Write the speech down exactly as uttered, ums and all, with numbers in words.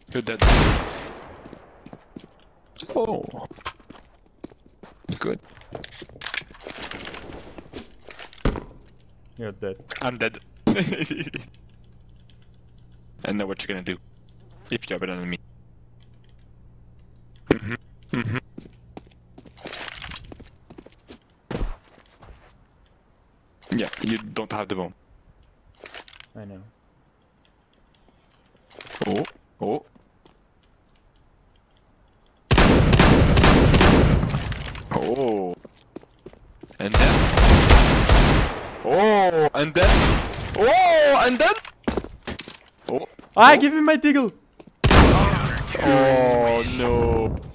You're dead. Oh. Good. You're dead. I'm dead. I know what you're gonna do. If you're better than me. Mm-hmm. Mm-hmm. Yeah, you don't have the bomb. I know. Oh, oh. Oh. And then. Oh, and then. Oh, and then. Oh. Ah, Oh. give him my deagle! Oh no.